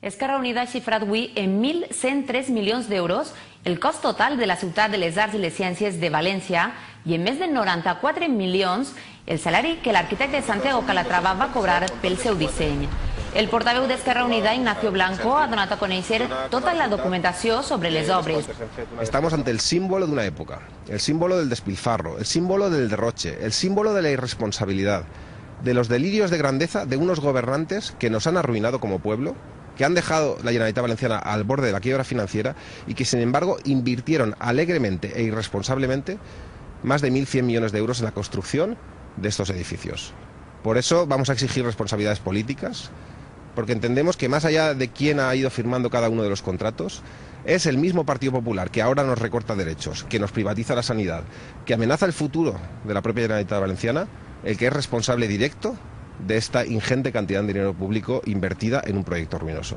Esquerra Unida ha xifrat avui en 1.103 milions d'euros el cost total de la Ciutat de les Arts i les Ciències de València i en més de 94 milions el salari que l'arquitecte Santiago Calatrava va cobrar pel seu disseny. El portaveu d'Esquerra Unida, Ignacio Blanco, ha donat a conèixer tota la documentació sobre les obres. Estamos ante el símbolo de una época, el símbolo del despilfarro, el símbolo del derroche, el símbolo de la irresponsabilidad, de los delirios de grandeza de unos gobernantes que nos han arruinado como pueblo, que han dejado la Generalitat Valenciana al borde de la quiebra financiera y que sin embargo invirtieron alegremente e irresponsablemente más de 1.100 millones de euros en la construcción de estos edificios. Por eso vamos a exigir responsabilidades políticas, porque entendemos que más allá de quién ha ido firmando cada uno de los contratos, es el mismo Partido Popular que ahora nos recorta derechos, que nos privatiza la sanidad, que amenaza el futuro de la propia Generalitat Valenciana, el que es responsable directo de esta ingente cantidad de dinero público invertida en un proyecto ruinoso.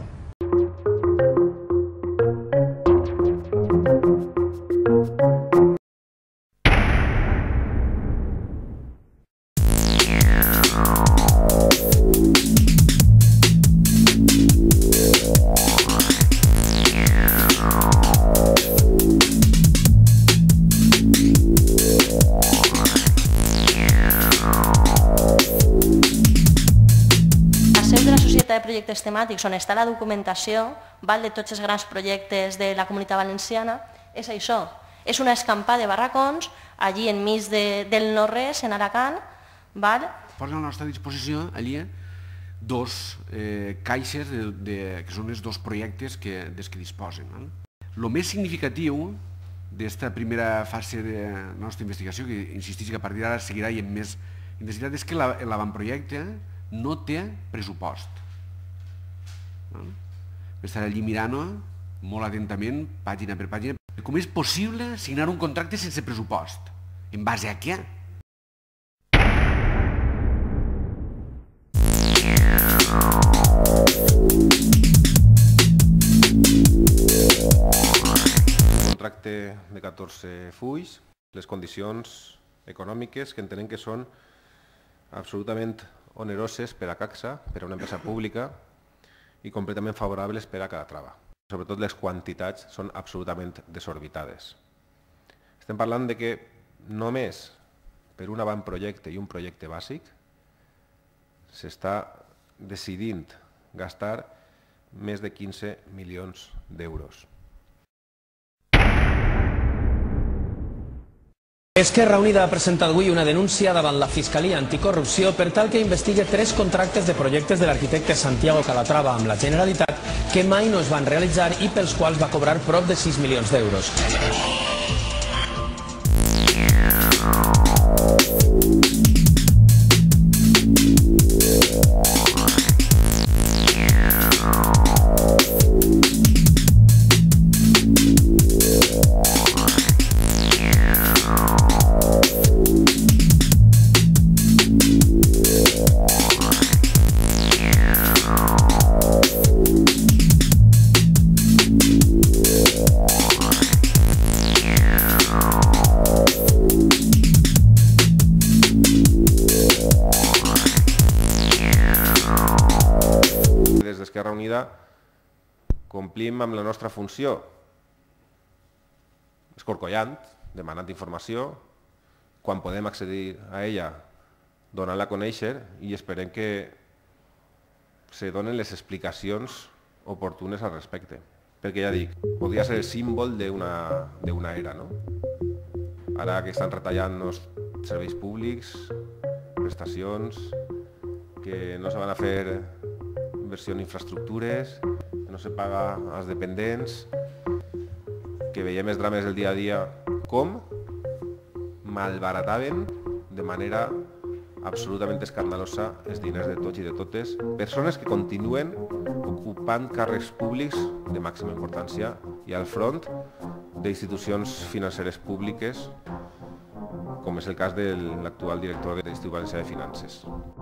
De projectes temàtics on està la documentació de tots els grans projectes de la Comunitat Valenciana és això, és una escampada de barracons allí enmig del no-res, en Alacant. Posa a la nostra disposició allí dos caixes que són els dos projectes dels que disposen. El més significatiu d'aquesta primera fase de la nostra investigació, que insisteix que a partir d'ara seguirà i amb més intensitat, és que l'avantprojecte no té pressupost. Estar allí mirant-ho molt atentament, pàgina per pàgina. Com és possible signar un contracte sense pressupost? En base a què? Un contracte de 14 fulls, les condicions econòmiques que entenem que són absolutament oneroses per a CACSA, per a una empresa pública, i completament favorables per a Calatrava. Sobretot les quantitats són absolutament desorbitades. Estem parlant de que només per un avantprojecte i un projecte bàsic s'està decidint gastar més de 15 milions d'euros. Esquerra Unida ha presentat avui una denúncia davant la Fiscalia Anticorrupció per tal que investigui 3 contractes de projectes de l'arquitecte Santiago Calatrava amb la Generalitat que mai no es van realitzar i pels quals va cobrar prop de 6 milions d'euros. Des d'Esquerra Unida complim amb la nostra funció escorcollant, demanant informació, quan podem accedir a ella, donant-la a conèixer i esperem que se donen les explicacions oportunes al respecte. Perquè ja dic, podria ser el símbol d'una era, no? Ara que estan retallant els serveis públics, prestacions, que no se van a fer inversió en infraestructures, que no se paga als dependents, que veiem els drames del dia a dia, com malbarataven de manera absolutament escandalosa els diners de tots i de totes, persones que continuen ocupant càrrecs públics de màxima importància i al front d'institucions financeres públiques, com és el cas de l'actual director de l'Institut Valencià de Finances.